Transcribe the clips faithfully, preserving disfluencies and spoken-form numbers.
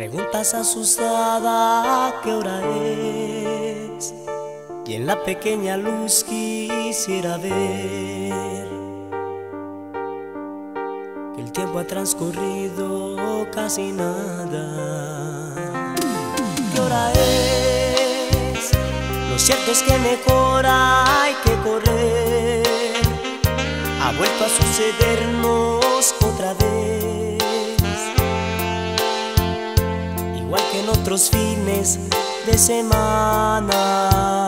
Preguntas asustada qué hora es, y en la pequeña luz quisiera ver que el tiempo ha transcurrido casi nada. ¿Qué hora es? Lo cierto es que mejor hay que correr. Ha vuelto a sucedernos otra vez, igual que en otros fines de semana.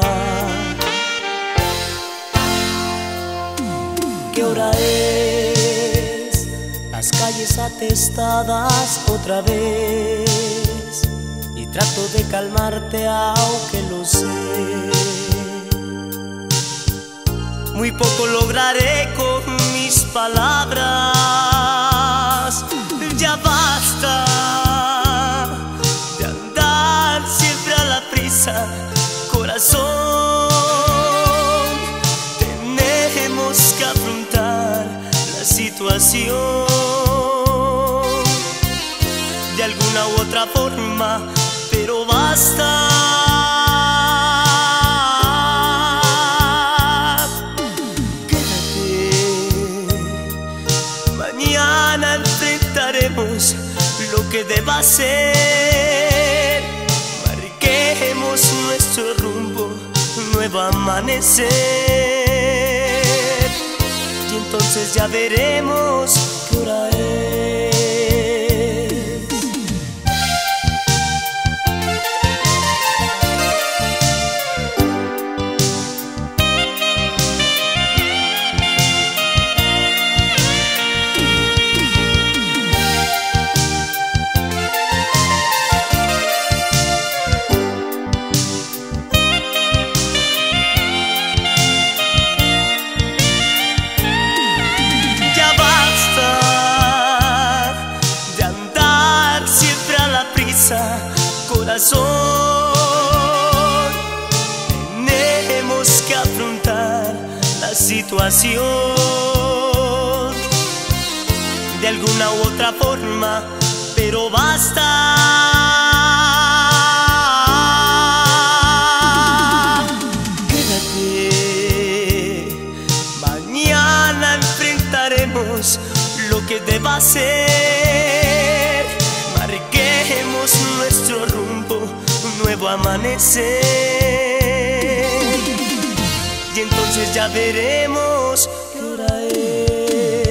¿Qué hora es? Las calles atestadas otra vez, y trato de calmarte aunque lo sé. Muy poco lograré con mis palabras. Ya basta de andar siempre a la prisa, corazón. Tenemos que afrontar la situación de alguna u otra forma, pero basta. Mañana enfrentaremos lo que deba ser. Marquemos nuestro rumbo, un nuevo amanecer, y entonces ya veremos qué hora es. Corazón, tenemos que afrontar la situación de alguna u otra forma, pero basta. Quédate, mañana enfrentaremos lo que deba ser. Marquemos nuestro rumbo, un nuevo amanecer, y entonces ya veremos qué hora es.